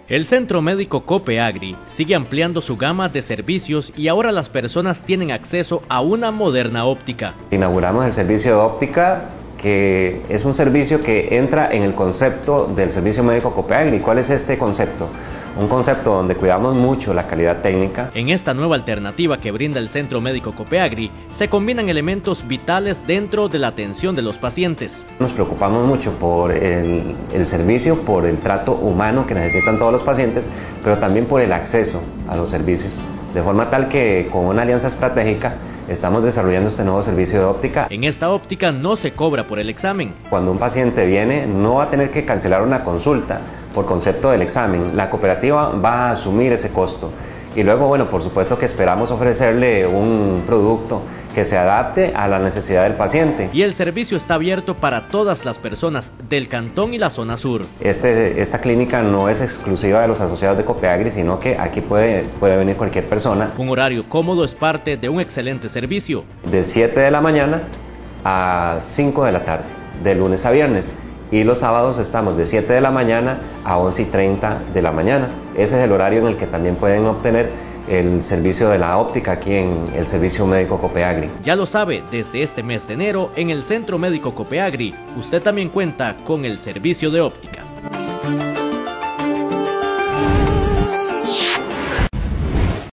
El Centro Médico Copeagri sigue ampliando su gama de servicios y ahora las personas tienen acceso a una moderna óptica. Inauguramos el servicio de óptica, que es un servicio que entra en el concepto del Servicio Médico Copeagri. ¿Cuál es este concepto? Un concepto donde cuidamos mucho la calidad técnica. En esta nueva alternativa que brinda el Centro Médico Copeagri, se combinan elementos vitales dentro de la atención de los pacientes. Nos preocupamos mucho por el servicio, por el trato humano que necesitan todos los pacientes, pero también por el acceso a los servicios. De forma tal que con una alianza estratégica estamos desarrollando este nuevo servicio de óptica. En esta óptica no se cobra por el examen. Cuando un paciente viene, no va a tener que cancelar una consulta por concepto del examen. La cooperativa va a asumir ese costo. Y luego, bueno, por supuesto que esperamos ofrecerle un producto que se adapte a la necesidad del paciente. Y el servicio está abierto para todas las personas del cantón y la zona sur. Esta clínica no es exclusiva de los asociados de Copeagri, sino que aquí puede venir cualquier persona. Un horario cómodo es parte de un excelente servicio. De 7 de la mañana a 5 de la tarde, de lunes a viernes. Y los sábados estamos de 7 de la mañana a 11:30 de la mañana. Ese es el horario en el que también pueden obtener el servicio de la óptica aquí en el Servicio Médico Copeagri. Ya lo sabe, desde este mes de enero en el Centro Médico Copeagri, usted también cuenta con el servicio de óptica.